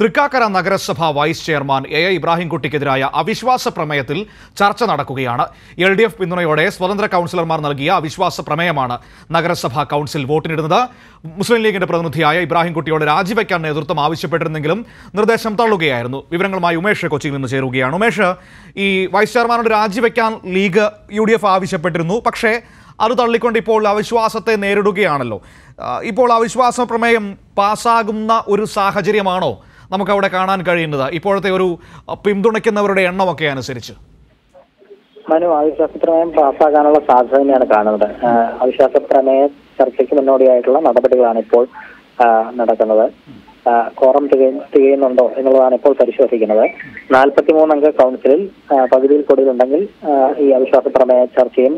തൃക്കാക്കര നഗരസഭ vice chairman A ഇബ്രാഹിംകുട്ടിക്കെതിരായ അവിശ്വാസ പ്രമേയത്തിൽ ചർച്ച നടക്കുകയാണ്. LDF പിന്തുണയോടെ സ്വതന്ത്ര കൗൺസിലർമാർ നൽകിയ അവിശ്വാസ പ്രമേയമാണ് നഗരസഭാ കൗൺസിൽ വോട്ടിനിടുന്നത്. മുസ്ലിം ലീഗിന്റെ പ്രതിനിധിയായ ഇബ്രാഹിംകുട്ടിയോട് രാജിവെക്കാൻ നേതൃത്വം ആവശ്യപ്പെട്ടിരുന്നെങ്കിലും നിർദ്ദേശം തള്ളുകയായിരുന്നു. വിവരങ്ങളുമായി ഉമേഷ് കൊച്ചിയിൽ നിന്ന് ചേരുകയാണ്. ഉമേഷ്, ഈ വൈസ് ചെയർമാനോട് രാജിവെക്കാൻ ലീഗ് UDF ആവശ്യപ്പെട്ടിരുന്നു. പക്ഷേ അത് തള്ളിക്കൊണ്ട് ഇപ്പോൾ അവിശ്വാസത്തെ നേരിടുകയാണല്ലോ. ഇപ്പോൾ അവിശ്വാസ പ്രമേയം പാസ്സാകുന്ന ഒരു സാഹചര്യമാണോ നമുക്കവിടെ കാണാൻ കഴിയുന്നത് ഇപ്പോഴത്തെ ഒരു പിന്തുണയ്ക്കുന്നവരുടെ എണ്ണമൊക്കെ അനുസരിച്ച്? അവിശ്വാസ പ്രമേയം പാസ്സാകാനുള്ള സാധ്യത തന്നെയാണ് കാണുന്നത്. അവിശ്വാസ പ്രമേയ ചർച്ചയ്ക്ക് മുന്നോടിയായിട്ടുള്ള നടപടികളാണ് ഇപ്പോൾ നടക്കുന്നത്. കോറം തികയുന്നുണ്ടോ എന്നുള്ളതാണ് ഇപ്പോൾ പരിശോധിക്കുന്നത്. 43 അംഗ കൗൺസിലിൽ പകുതിയിൽ കൂടുതലുണ്ടെങ്കിൽ ഈ അവിശ്വാസ പ്രമേയ ചർച്ചയും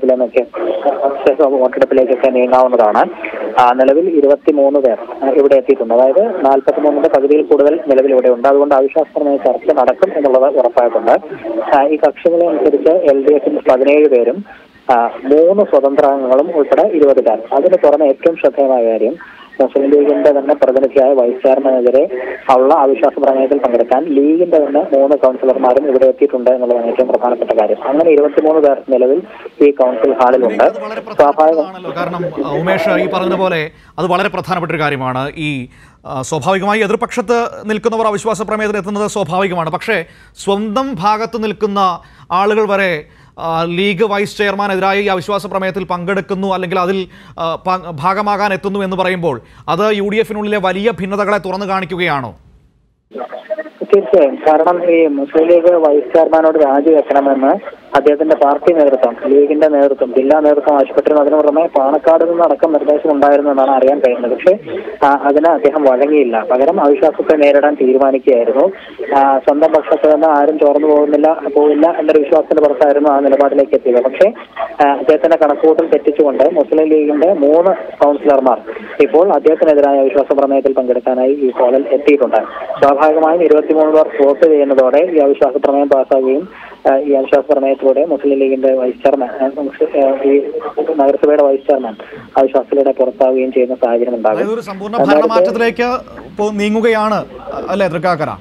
വോട്ടെടുപ്പിലേക്കൊക്കെ നീങ്ങാവുന്നതാണ്. നിലവിൽ 23 പേർ ഇവിടെ എത്തിയിട്ടുണ്ട്. അതായത് 43ന്റെ പകുതിയിൽ കൂടുതൽ നിലവിൽ ഇവിടെ ഉണ്ട്. അതുകൊണ്ട് അവിശ്വാസ പ്രമേയ ചർച്ച നടക്കും എന്നുള്ളത് ഉറപ്പായിട്ടുണ്ട്. ഈ കക്ഷികളെ അനുസരിച്ച് LDFന്റെ 17 പേരും 3 സ്വതന്ത്രാംഗങ്ങളും ഉൾപ്പെടെ 20 പേർ. അതിന് പുറമെ ഏറ്റവും ശ്രദ്ധേയമായ കാര്യം, മുസ്ലിം ലീഗിന്റെ തന്നെ പ്രതിനിധിയായ വൈസ് ചെയർമാനെതിരെ ഉള്ള അവിശ്വാസ പ്രമേയത്തിൽ പങ്കെടുക്കാൻ ലീഗിന്റെ തന്നെ 3 കൗൺസിലർമാരും ഇവിടെ എത്തിയിട്ടുണ്ട് എന്നുള്ളതാണ് ഏറ്റവും പ്രധാനപ്പെട്ട കാര്യം. അങ്ങനെ 23 പേർ നിലവിൽ ഈ കൗൺസിൽ ഹാളിലുണ്ട്. സ്വാഭാവികമാണല്ലോ, കാരണം ഉമേഷ് ഈ പറഞ്ഞതുപോലെ അത് വളരെ പ്രധാനപ്പെട്ട ഒരു കാര്യമാണ്. ഈ സ്വാഭാവികമായി എതിർപക്ഷത്ത് നിൽക്കുന്നവർ അവിശ്വാസ പ്രമേയത്തിൽ എത്തുന്നത് സ്വാഭാവികമാണ്. പക്ഷേ സ്വന്തം ഭാഗത്ത് നിൽക്കുന്ന ആളുകൾ വരെ ലീഗ് വൈസ് ചെയർമാനെതിരായി ഈ അവിശ്വാസ പ്രമേയത്തിൽ പങ്കെടുക്കുന്നു, അല്ലെങ്കിൽ അതിൽ ഭാഗമാകാൻ എത്തുന്നു എന്ന് പറയുമ്പോൾ അത് UDFനുള്ളിലെ വലിയ ഭിന്നതകളെ തുറന്നു കാണിക്കുകയാണോ? തീർച്ചയായും. കാരണം ഈ മുസ്ലിം ലീഗ് വൈസ് ചെയർമാനോട് രാജിവെക്കണമെന്ന് അദ്ദേഹത്തിന്റെ പാർട്ടി നേതൃത്വം, ലീഗിന്റെ നേതൃത്വം, ജില്ലാ നേതൃത്വം ആവശ്യപ്പെട്ടിരുന്നു. അതിനു പുറമെ പാണക്കാട് നിന്നടക്കം നിർദ്ദേശം ഉണ്ടായിരുന്നു എന്നാണ് അറിയാൻ കഴിയുന്നത്. പക്ഷേ അതിന് അദ്ദേഹം വഴങ്ങിയില്ല. പകരം അവിശ്വാസത്തെ നേരിടാൻ തീരുമാനിക്കുകയായിരുന്നു. സ്വന്തം പക്ഷത്ത് നിന്ന് ആരും ചോർന്നു പോവില്ല എന്നൊരു വിശ്വാസത്തിന്റെ പുറത്തായിരുന്നു ആ നിലപാടിലേക്ക് എത്തിയത്. പക്ഷേ അദ്ദേഹത്തിന്റെ കണക്കുകൂട്ടൽ തെറ്റിച്ചുകൊണ്ട് മുസ്ലിം ലീഗിന്റെ 3 കൗൺസിലർമാർ ഇപ്പോൾ അദ്ദേഹത്തിനെതിരായ അവിശ്വാസ പ്രമേയത്തിൽ പങ്കെടുക്കാനായി ഈ ഹാളിൽ എത്തിയിട്ടുണ്ട്. സ്വാഭാവികമായും 23 പേർ വോട്ട് ചെയ്യുന്നതോടെ ഈ അവിശ്വാസ പ്രമേയം പാസ്സാകുകയും ഈ അവിശ്വാസ പ്രമേയത്തിലൂടെ മുസ്ലിം ലീഗിന്റെ വൈസ് ചെയർമാൻ, ഈ നഗരസഭയുടെ വൈസ് ചെയർമാൻ അവിശ്വാസത്തിലൂടെ പുറത്താവുകയും ചെയ്യുന്ന സാഹചര്യം ഉണ്ടാകും. ഒരു സമ്പൂർണ്ണ ഭരണമാറ്റത്തിലേക്ക് നീങ്ങുകയാണ് അല്ലേ തൃക്കാക്കര?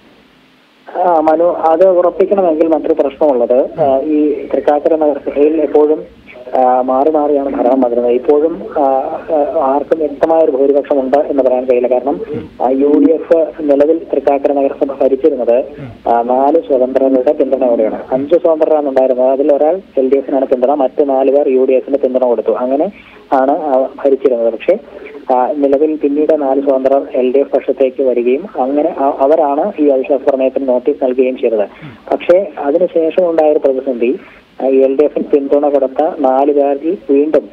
അത് ഉറപ്പിക്കണമെങ്കിൽ മറ്റൊരു പ്രശ്നമുള്ളത്, ഈ തൃക്കാക്കര നഗരസഭയിൽ എപ്പോഴും മാറിയാണ് ഭരണം വരുന്നത്. ഇപ്പോഴും ആർക്കും വ്യക്തമായ ഒരു ഭൂരിപക്ഷം ഉണ്ട് എന്ന് പറയാൻ കഴിയില്ല. കാരണം UDF നിലവിൽ തൃക്കാക്കര നഗരസഭ ഭരിച്ചിരുന്നത് 4 സ്വതന്ത്രരുടെ പിന്തുണയോടെയാണ്. 5 സ്വതന്ത്രരാണ് ഉണ്ടായിരുന്നത്. അതിൽ ഒരാൾ LDFനാണ് പിന്തുണ, മറ്റ് 4 പേർ UDFന് പിന്തുണ കൊടുത്തു. അങ്ങനെ ആണ് ഭരിച്ചിരുന്നത്. പക്ഷേ നിലവിൽ പിന്നീട് 4 സ്വതന്ത്രർ LDF പക്ഷത്തേക്ക് വരികയും അങ്ങനെ അവരാണ് ഈ അവിശ്വാസ പ്രമേയത്തിന് നോട്ടീസ് നൽകുകയും ചെയ്തത്. പക്ഷേ അതിനുശേഷം ഉണ്ടായ ഒരു പ്രതിസന്ധി, LDFന് പിന്തുണ കൊടുത്ത 4 പേരിൽ വീണ്ടും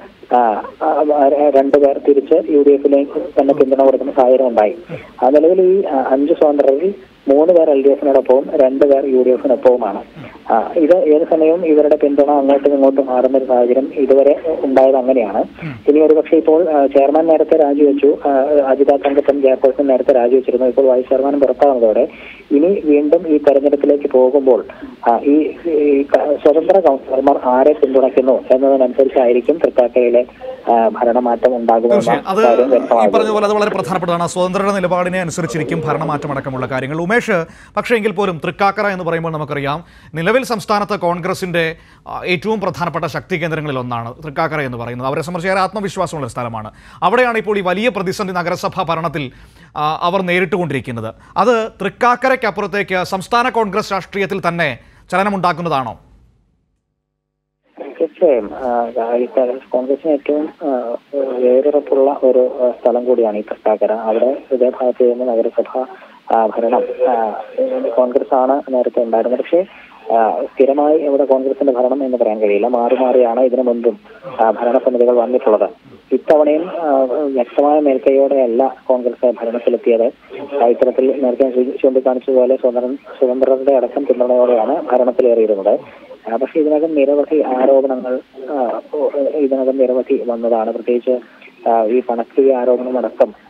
2 പേർ തിരിച്ച് UDFിലേക്ക് തന്നെ പിന്തുണ കൊടുക്കുന്ന സാഹചര്യം ഉണ്ടായി. ആ നിലവിൽ ഈ 5 സ്വതന്ത്രരിൽ 3 പേർ LDFനൊപ്പവും 2 പേർ UDFനൊപ്പവുമാണ്. ഇത് ഏത് സമയവും ഇവരുടെ പിന്തുണ അങ്ങോട്ടും ഇങ്ങോട്ടും മാറുന്ന ഒരു സാഹചര്യം ഇതുവരെ ഉണ്ടായത് അങ്ങനെയാണ്. ഇനി ഒരുപക്ഷെ ഇപ്പോൾ ചെയർമാൻ നേരത്തെ രാജിവെച്ചു, അജിത തങ്കപ്പൻ ചെയർപേഴ്സൺ നേരത്തെ രാജിവെച്ചിരുന്നു. ഇപ്പോൾ വൈസ് ചെയർമാനും പുറത്താകുന്നതോടെ ഇനി വീണ്ടും ഈ തെരഞ്ഞെടുപ്പിലേക്ക് പോകുമ്പോൾ ഈ സ്വതന്ത്ര കൗൺസിലർമാർ ആരെ പിന്തുണയ്ക്കുന്നു എന്നതിനനുസരിച്ചായിരിക്കും തൃക്കാക്കരയിലെ ഭരണമാറ്റം ഉണ്ടാകുമെന്ന് കാര്യം വ്യക്തമാകും. അത് വളരെ പ്രധാനപ്പെട്ടതാണ്. സ്വതന്ത്രരുടെ നിലപാടിനെ അനുസരിച്ചിരിക്കും ഭരണമാറ്റം അടക്കമുള്ള കാര്യങ്ങൾ. ഉമേഷ്, പക്ഷേ എങ്കിൽ പോലും തൃക്കാക്കര എന്ന് പറയുമ്പോൾ നമുക്കറിയാം, നിലവിൽ സംസ്ഥാനത്ത് കോൺഗ്രസിന്റെ ഏറ്റവും പ്രധാനപ്പെട്ട ശക്തി കേന്ദ്രങ്ങളിൽ ഒന്നാണ് തൃക്കാക്കര എന്ന് പറയുന്നത്. അവരെ സംബന്ധിച്ച് ഏറെ ആത്മവിശ്വാസമുള്ള സ്ഥലമാണ്. അവിടെയാണ് ഇപ്പോൾ ഈ വലിയ പ്രതിസന്ധി നഗരസഭാ ഭരണത്തിൽ അവർ നേരിട്ടുകൊണ്ടിരിക്കുന്നത്. അത് തൃക്കാക്കരയ്ക്കപ്പുറത്തേക്ക് സംസ്ഥാന കോൺഗ്രസ് രാഷ്ട്രീയത്തിൽ തന്നെ ചലനമുണ്ടാക്കുന്നതാണോ? തീർച്ചയായും. കോൺഗ്രസിന് ഏറ്റവും വേരുറപ്പുള്ള ഒരു സ്ഥലം കൂടിയാണ് ഈ തൃക്കാക്കര. അവിടെ ഇതേ ഭാഗത്ത് ചെയ്യുന്ന നഗരസഭ ഭരണം കോൺഗ്രസ് ആണ് നേരത്തെ ഉണ്ടായിരുന്നത്. പക്ഷേ സ്ഥിരമായി ഇവിടെ കോൺഗ്രസിന്റെ ഭരണം എന്ന് പറയാൻ കഴിയില്ല. മാറിയാണ് ഇതിനു മുൻപും ഭരണസമിതികൾ വന്നിട്ടുള്ളത്. ഇത്തവണയും വ്യക്തമായ മേൽക്കൈയോടെയല്ല കോൺഗ്രസ് ഭരണത്തിലെത്തിയത്. ഇത്തരത്തിൽ നേരത്തെ ചൂണ്ടിക്കാണിച്ചതുപോലെ സ്വതന്ത്രരുടെ അടക്കം പിന്തുണയോടെയാണ് ഭരണത്തിലേറിയിരുന്നത്. പക്ഷെ ഇതിനകം നിരവധി ആരോപണങ്ങൾ വന്നതാണ്. പ്രത്യേകിച്ച് ഈ പണക്കിഴി ആരോപണം അടക്കം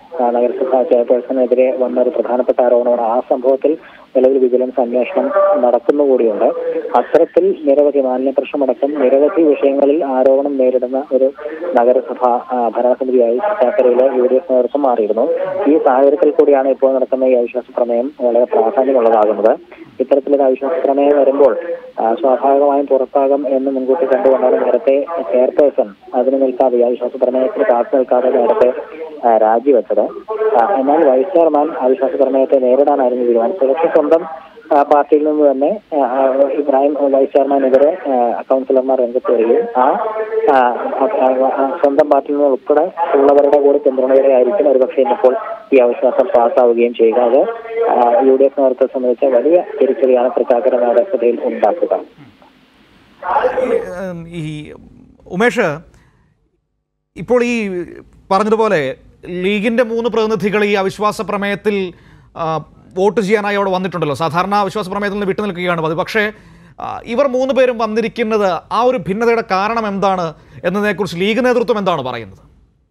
നഗരസഭാ ചെയർപേഴ്സണെതിരെ വന്ന ഒരു പ്രധാനപ്പെട്ട ആരോപണമാണ്. ആ സംഭവത്തിൽ നിലവിൽ വിജിലൻസ് അന്വേഷണം നടക്കുന്നുകൂടിയുണ്ട്. അത്തരത്തിൽ നിരവധി മാലിന്യ പ്രശ്നമടക്കം നിരവധി വിഷയങ്ങളിൽ ആരോപണം നേരിടുന്ന ഒരു നഗരസഭാ ഭരണസമിതിയായി തൃക്കാക്കരയിലെ UDF നേതൃത്വം മാറിയിരുന്നു. ഈ സാഹചര്യത്തിൽ കൂടിയാണ് ഇപ്പോൾ നടക്കുന്ന ഈ അവിശ്വാസ പ്രമേയം വളരെ പ്രാധാന്യമുള്ളതാകുന്നത്. ഇത്തരത്തിലൊരു അവിശ്വാസ പ്രമേയം വരുമ്പോൾ സ്വാഭാവികമായും പുറത്താകും എന്ന് മുൻകൂട്ടി കണ്ടുകൊണ്ടാണ് നേരത്തെ ചെയർപേഴ്സൺ അതിന് നിൽക്കാതെ ഈ അവിശ്വാസ പ്രമേയത്തിന് കാത്തു നിൽക്കാതെ നേരത്തെ രാജിവെച്ചത്. എന്നാൽ വൈസ് ചെയർമാൻ അവിശ്വാസ പ്രമേയത്തെ നേരിടാനായിരുന്നു തീരുമാനിച്ചത്. പക്ഷേ സ്വന്തം പാർട്ടിയിൽ നിന്ന് തന്നെ ഇബ്രാഹിം വൈസ് ചെയർമാനെതിരെ കൗൺസിലർമാർ രംഗത്ത് വരികയും സ്വന്തം പാർട്ടിയിൽ നിന്ന് ഉൾപ്പെടെ ഉള്ളവരുടെ കൂടി പിന്തുണയോടെ ആയിരിക്കും ഒരുപക്ഷെ ഇന്നിപ്പോൾ ഈ അവിശ്വാസം പാസ്സാവുകയും ചെയ്യുക. അത് UDF നേതൃത്വത്തെ സംബന്ധിച്ച വലിയ തിരിച്ചടിയാണ് തൃക്കാക്കര നഗരസഭയിൽ ഉണ്ടാക്കുക. ഈ ഉമേഷ്, ഇപ്പോൾ ഈ പറഞ്ഞതുപോലെ ലീഗിന്റെ 3 പ്രതിനിധികൾ ഈ അവിശ്വാസ പ്രമേയത്തിൽ വോട്ട് ചെയ്യാനായി അവിടെ വന്നിട്ടുണ്ടല്ലോ. സാധാരണ അവിശ്വാസ പ്രമേയത്തിൽ നിന്ന് വിട്ടുനിൽക്കുകയാണ് പതിവ്. പക്ഷേ ഇവർ 3 പേരും വന്നിരിക്കുന്നത് ആ ഒരു ഭിന്നതയുടെ കാരണം എന്താണ് എന്നതിനെക്കുറിച്ച് ലീഗ് നേതൃത്വം എന്താണ് പറയുന്നത്?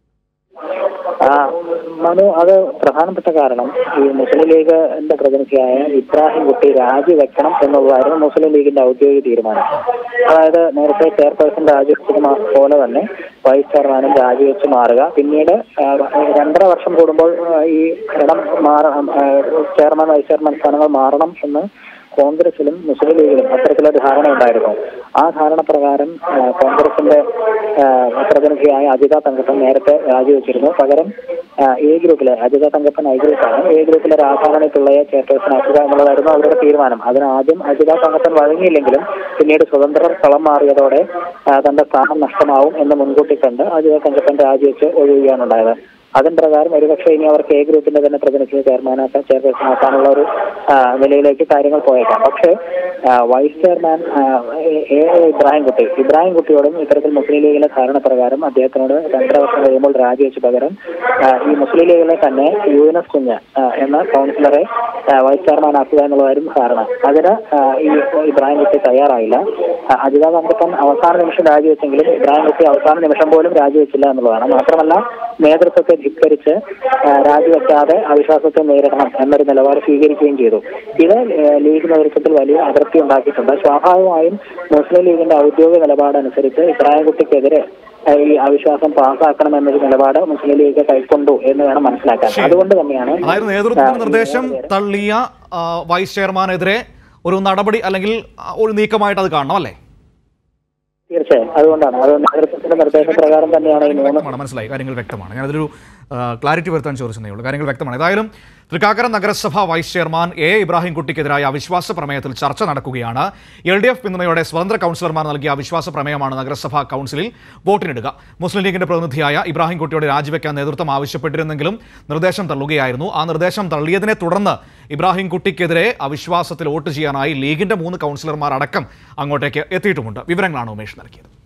മനു, അത് പ്രധാനപ്പെട്ട കാരണം ഈ മുസ്ലിം ലീഗിന്റെ പ്രതിനിധിയായ ഇബ്രാഹിം കുട്ടി രാജിവെക്കണം എന്നുള്ളതായിരുന്നു മുസ്ലിം ലീഗിന്റെ ഔദ്യോഗിക തീരുമാനം. അതായത് നേരത്തെ ചെയർപേഴ്സൺ രാജിവെച്ചത് പോലെ തന്നെ വൈസ് ചെയർമാനും രാജിവെച്ച് മാറുക, പിന്നീട് 2.5 വർഷം കൂടുമ്പോൾ ഈ ഭരണം ചെയർമാൻ വൈസ് ചെയർമാൻ സ്ഥാനങ്ങൾ മാറണം എന്ന് കോൺഗ്രസിലും മുസ്ലിം ലീഗിലും അത്തരത്തിലൊരു ധാരണ ഉണ്ടായിരുന്നു. ആ ധാരണ പ്രകാരം കോൺഗ്രസിന്റെ പ്രതിനിധിയായ അജിത തങ്കപ്പൻ നേരത്തെ രാജിവെച്ചിരുന്നു. പകരം ഗ്രൂപ്പിലെ അജിത തങ്കപ്പൻ ഗ്രൂപ്പാണ്. ഗ്രൂപ്പിലെ രാധാരണി പിള്ളയെ ചെയർപേഴ്സൺ ആക്കുക എന്നുള്ളതായിരുന്നു അവരുടെ തീരുമാനം. അതിനാദ്യം അജിത തങ്കപ്പൻ വഴങ്ങിയില്ലെങ്കിലും പിന്നീട് സ്വതന്ത്രർ കളം മാറിയതോടെ തന്റെ സ്ഥാനം നഷ്ടമാവും എന്ന് മുൻകൂട്ടി കണ്ട് അജിത തങ്കപ്പൻ രാജിവെച്ച് ഒഴിയുകയാണ് ഉണ്ടായത്. അതിന് പ്രകാരം ഒരുപക്ഷെ ഇനി അവർക്ക് ഗ്രൂപ്പിന്റെ തന്നെ പ്രതിനിധിയെ ചെയർപേഴ്സൺ ആക്കാനുള്ള ഒരു നിലയിലേക്ക് കാര്യങ്ങൾ പോയേക്കാം. പക്ഷേ വൈസ് ചെയർമാൻ ഇബ്രാഹിം കുട്ടിയോടും ഇത്തരത്തിൽ മുസ്ലിം ലീഗിലെ ധാരണ പ്രകാരം അദ്ദേഹത്തിനോട് 2.5 വർഷം കഴിയുമ്പോൾ രാജിവെച്ച് പകരം ഈ മുസ്ലിം ലീഗിലെ തന്നെ UNS കുഞ്ഞ് എന്ന കൗൺസിലറെ വൈസ് ചെയർമാൻ ആക്കുക എന്നുള്ളതായിരുന്നു ധാരണ. അതിന് ഈ ഇബ്രാഹിം കുട്ടി തയ്യാറായില്ല. അജിത തങ്കപ്പൻ അവസാന നിമിഷം രാജിവെച്ചെങ്കിലും ഇബ്രാഹിം കുട്ടി അവസാന നിമിഷം പോലും രാജിവെച്ചില്ല എന്നുള്ളതാണ്. മാത്രമല്ല നേതൃത്വത്തെ ധിക്കരിച്ച് രാജിവെക്കാതെ അവിശ്വാസത്തെ നേരിടണം എന്നൊരു നിലപാട് സ്വീകരിക്കുകയും ചെയ്തു. ഇത് ലീഗ് നേതൃത്വത്തിൽ വലിയ അതിർത്തി ഉണ്ടാക്കിയിട്ടുണ്ട്. സ്വാഭാവികമായും മുസ്ലിം ലീഗിന്റെ ഔദ്യോഗിക നിലപാടനുസരിച്ച് ഇബ്രാഹിം കുട്ടിക്കെതിരെ ഈ അവിശ്വാസം പാസ്സാക്കണം എന്നൊരു നിലപാട് മുസ്ലിം ലീഗ് കൈക്കൊണ്ടു എന്ന് വേണം മനസ്സിലാക്കാൻ. അതുകൊണ്ട് തന്നെയാണ് നേതൃത്വത്തിന്റെ നിർദ്ദേശം തള്ളിയ വൈസ് ചെയർമാനെതിരെ ഒരു നടപടി അല്ലെങ്കിൽ ഒരു നീക്കമായിട്ട് അത് കാണണം, അല്ലേ? തീർച്ചയായും അതുകൊണ്ടാണ്. അത് നേതൃത്വത്തിന്റെ നിർദ്ദേശപ്രകാരം തന്നെയാണ് ഈ 3. മനസ്സിലായി, കാര്യങ്ങൾ വ്യക്തമാണ്. ഞാനതൊരു ക്ലാരിറ്റി വരുത്താൻ ചോദിച്ചതേ ഉള്ളൂ. കാര്യങ്ങൾ വ്യക്തമാണ്. ഏതായാലും തൃക്കാക്കര നഗരസഭ വൈസ് ചെയർമാൻ ഇബ്രാഹിം കുട്ടിക്കെതിരായ അവിശ്വാസ പ്രമേയത്തിൽ ചർച്ച നടക്കുകയാണ്. LDF പിന്തുണയോടെ സ്വതന്ത്ര കൗൺസിലർമാർ നൽകിയ അവിശ്വാസ പ്രമേയമാണ് നഗരസഭാ കൗൺസിലിൽ വോട്ടിനിടുക. മുസ്ലിം ലീഗിന്റെ പ്രതിനിധിയായ ഇബ്രാഹിം കുട്ടിയോട് രാജിവെക്കാൻ നേതൃത്വം ആവശ്യപ്പെട്ടിരുന്നെങ്കിലും നിർദ്ദേശം തള്ളുകയായിരുന്നു. ആ നിർദ്ദേശം തള്ളിയതിനെ തുടർന്ന് ഇബ്രാഹിം കുട്ടിക്കെതിരെ അവിശ്വാസത്തിൽ വോട്ട് ചെയ്യാനായി ലീഗിന്റെ 3 കൗൺസിലർമാർ അടക്കം അങ്ങോട്ടേക്ക് എത്തിയിട്ടുമുണ്ട്. വിവരങ്ങളാണ് ഉമേഷ് നൽകിയത്.